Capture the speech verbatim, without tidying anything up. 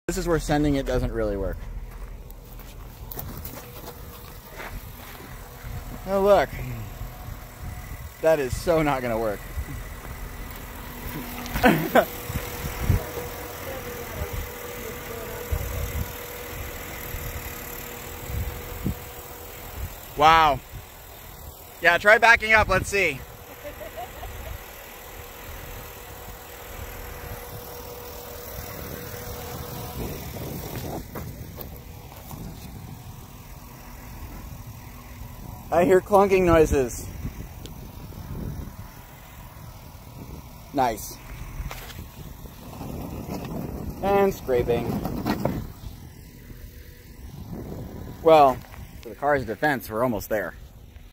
This is where sending it doesn't really work. Oh look, that is so not gonna work. Wow. Yeah, try backing up, let's see. I hear clunking noises. Nice. And scraping. Well, for the car's defense, we're almost there.